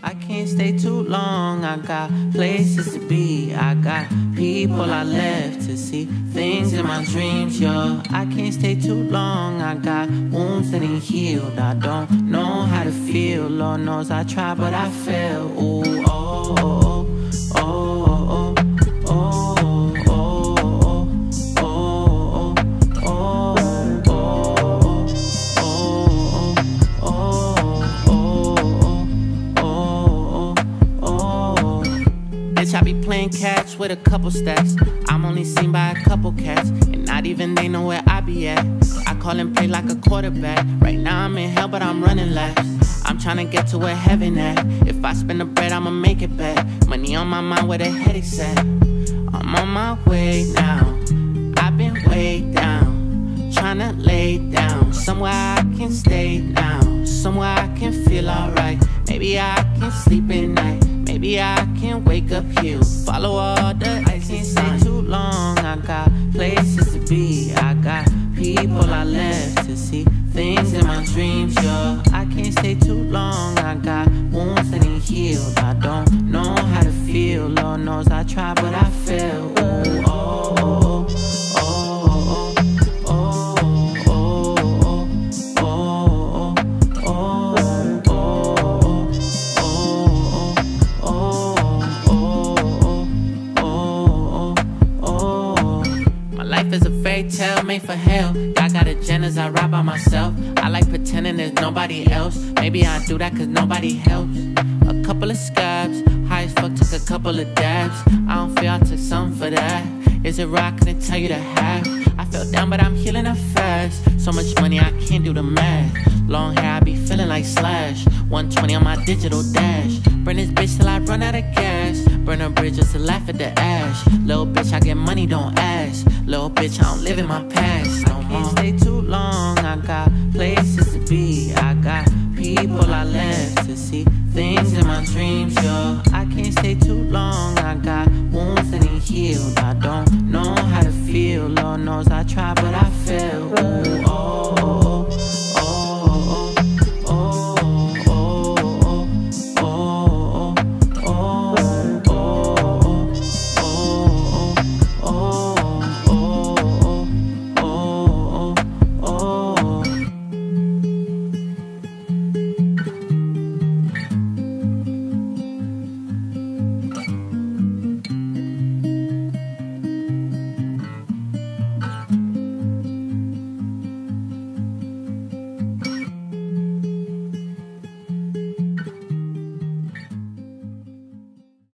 I can't stay too long, I got places to be, I got people I left to see, things in my dreams, yo. I can't stay too long, I got wounds that ain't healed. I don't know how to feel, Lord knows I try but I fail. Ooh, oh, oh, oh, oh, oh, oh. I be playing catch with a couple stacks. I'm only seen by a couple cats, and not even they know where I be at. I call and play like a quarterback. Right now I'm in hell, but I'm running laps. I'm trying to get to where heaven at. If I spend the bread, I'ma make it back. Money on my mind, where the headache's at. I'm on my way now. I've been way down, trying to lay down somewhere I can stay now, somewhere I can feel alright. Maybe I can sleep at night. Maybe I can wake up here, follow all the I can't stay too long, I got places to be, I got people I left to see, things in my dreams, yo. I can't stay too long, I got wounds that ain't healed. I don't know how to feel, Lord knows I try but I fail. Ooh, oh, oh, oh, oh, oh, oh, oh, oh, oh. It's a fairy tale made for hell. I got agendas, I ride by myself. I like pretending there's nobody else. Maybe I do that cause nobody helps. A couple of scabs, high as fuck, took a couple of dabs. I don't feel I took something for that. Is it right? I couldn't tell you to have. I fell down but I'm healing up fast. So much money I can't do the math. Long hair I be feeling like Slash. 120 on my digital dash. Burn this bitch till I run out of gas. Burn a bridge just to laugh at the ash. Little bitch I get money, don't ask. Little bitch I don't live in my past no more. I can't stay too long, I got places to be, I got people I left to see, things in my dreams, yo. I can't stay too long, I got wounds that ain't healed. I don't know how to feel, Lord knows I try but I fail. Ooh, oh.